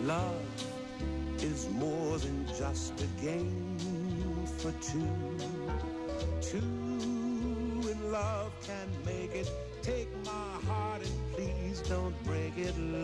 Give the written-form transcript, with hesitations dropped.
Love is more than just a game for two. Two in love can make it. Take my heart and please don't break it.